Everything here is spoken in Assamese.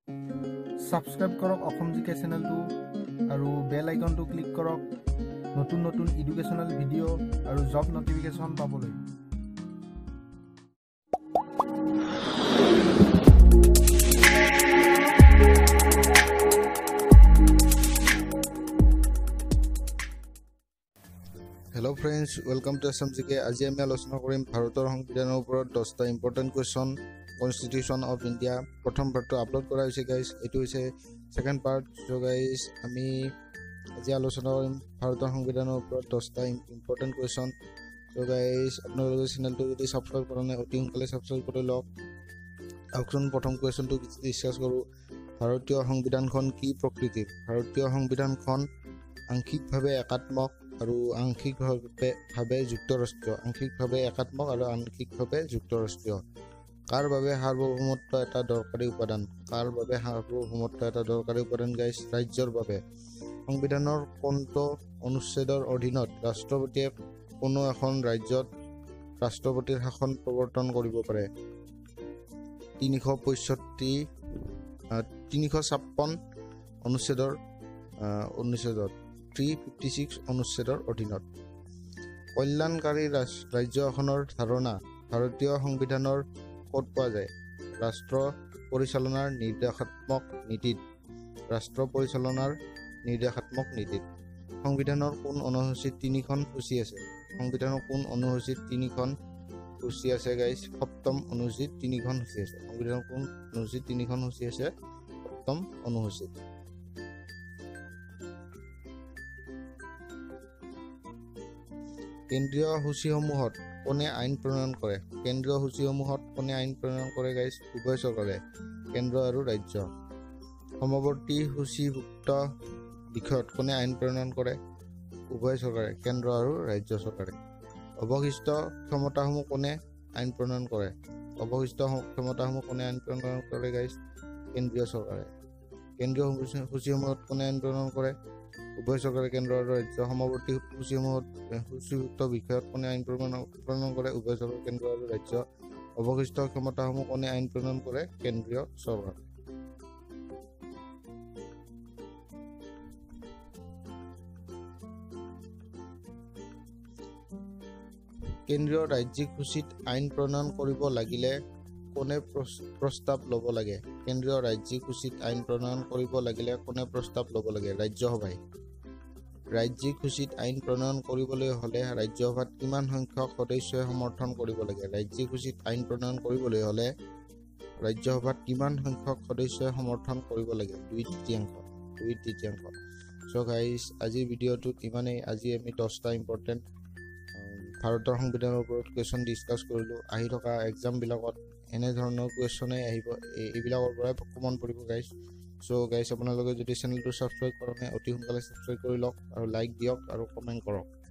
সাবস্ক্ৰাইব কৰক অসম জিকে চেনেলটো আৰু বেল আইকনটো ক্লিক কৰক নতুন নতুন এডুকেশ্যনেল ভিডিঅ' আৰু জব নটিফিকেশ্যন পাবলৈ। Hello friends, welcome to SMGK. আজি আমি আলোচনা কৰিম ভাৰতৰ সংবিধানৰ ওপৰত 10টা important question constitution of India. প্ৰথম পাৰ্টটো আপলোড কৰা হৈছে গাইজ, এইটো হৈছে সেকেন্ড পাৰ্ট। সো গাইজ আমি আজি আলোচনা কৰিম ভাৰতৰ সংবিধানৰ ওপৰত 10টা ইম্পৰ্টেন্ট কোৱেশ্চন। সো গাইজ আপোনালোকে চেনেলটো যদি সাবস্ক্ৰাইব কৰা নাই অতি সোনকালে সাবস্ক্ৰাইব কৰি লওক। আহকচোন প্ৰথম কুৱেশ্চনটো ডিছকাছ কৰোঁ। ভাৰতীয় সংবিধানখন কি প্ৰকৃতিৰ? ভাৰতীয় সংবিধানখন আংশিকভাৱে একাত্মক আৰু আংশিকভাৱে যুক্তৰাষ্ট্ৰীয়। আংশিকভাৱে একাত্মক আৰু আংশিকভাৱে যুক্তৰাষ্ট্ৰীয়। কাৰ বাবে সাৰ্বভৌমত্ব এটা দৰকাৰী উপাদান? কাৰ বাবে সাৰ্বভৌমত্ব এটা দৰকাৰী উপাদান গাইজ? ৰাজ্যৰ বাবে। সংবিধানৰ কোনটো অনুচ্ছেদৰ অধীনত ৰাষ্ট্ৰপতিয়ে কোনো এখন ৰাজ্যত ৰাষ্ট্ৰপতিৰ শাসন প্ৰৱৰ্তন কৰিব পাৰে? 356 অনুচ্ছেদৰ 356 অনুচ্ছেদৰ অধীনত। কল্যাণকাৰী ৰাজ্য এখনৰ ধাৰণা ভাৰতীয় সংবিধানৰ ক'ত পোৱা যায়? ৰাষ্ট্ৰ পৰিচালনাৰ নিৰ্দেশাত্মক নীতিত। ৰাষ্ট্ৰ পৰিচালনাৰ নিৰ্দেশাত্মক নীতিত। সংবিধানৰ কোন অনুসূচীত 3খন সূচী আছে? সংবিধানৰ কোন অনুসূচীত 3খন সূচী আছে গাইজ? 7ম অনুসূচীত 3খন সূচী আছে। সংবিধানৰ কোন অনুসূচীত 3খন সূচী আছে? 7ম অনুসূচীত। কেন্দ্ৰীয় সূচীসমূহত কোনে আইন প্ৰণয়ন কৰে? কেন্দ্ৰীয় সূচীসমূহত কোনে আইন প্ৰণয়ন কৰে গাইজ? উভয় চৰকাৰে, কেন্দ্ৰ আৰু ৰাজ্য। সমৱৰ্তী সূচীভুক্ত বিষয়ত কোনে আইন প্ৰণয়ন কৰে? উভয় চৰকাৰে, কেন্দ্ৰ আৰু ৰাজ্য চৰকাৰে। অৱশিষ্ট ক্ষমতাসমূহ কোনে আইন প্ৰণয়ন কৰে? অৱশিষ্ট ক্ষমতাসমূহ কোনে আইন প্ৰণয়ন কৰে গাইজ? কেন্দ্ৰীয় চৰকাৰে। কেন্দ্ৰীয় সূচীসমূহত কোনে আইন প্ৰণয়ন কৰে? উভয় চৰকাৰে, কেন্দ্ৰ আৰু ৰাজ্য। সমৱৰ্তী সূচীভুক্ত বিষয়ত কোনে আইন প্ৰণয়ন কৰে? উভয় চৰকাৰ, কেন্দ্ৰ আৰু ৰাজ্য। অৱশিষ্ট ক্ষমতাসমূহ কোনে আইন প্ৰণয়ন কৰে? কেন্দ্ৰীয় চৰকাৰ। কেন্দ্ৰীয় ৰাজ্যিক সূচীত আইন প্ৰণয়ন কৰিব লাগিলে কোনে প্ৰস্তাৱ ল'ব লাগে? কেন্দ্ৰীয় ৰাজ্যিক সূচীত আইন প্ৰণয়ন কৰিব লাগিলে কোনে প্ৰস্তাৱ ল'ব লাগে? ৰাজ্যসভাই। ৰাজ্যিক সূচীত আইন প্ৰণয়ন কৰিবলৈ হ'লে ৰাজ্যসভাত কিমান সংখ্যক সদস্যই সমৰ্থন কৰিব লাগে? ৰাজ্যিক সূচীত আইন প্ৰণয়ন কৰিবলৈ হ'লে ৰাজ্যসভাত কিমান সংখ্যক সদস্যই সমৰ্থন কৰিব লাগে? 2/3। সো গাইজ আজিৰ ভিডিঅ'টোত ইমানেই। আজি আমি 10টা ইম্পৰ্টেণ্ট ভাৰতৰ সংবিধানৰ ওপৰত কুৱেশ্যন ডিছকাছ কৰিলোঁ। আহি থকা এক্সামবিলাকত এনেধৰণৰ কুৱেশ্যনে আহিব, এইবিলাকৰ পৰাই কমন পৰিব গাইজ। সো গাইজ আপোনালোকে যদি চেনেলটো ছাবস্ক্ৰাইব কৰা নাই অতি সোনকালে ছাবস্ক্ৰাইব কৰি লওক আৰু লাইক দিয়ক আৰু কমেণ্ট কৰক।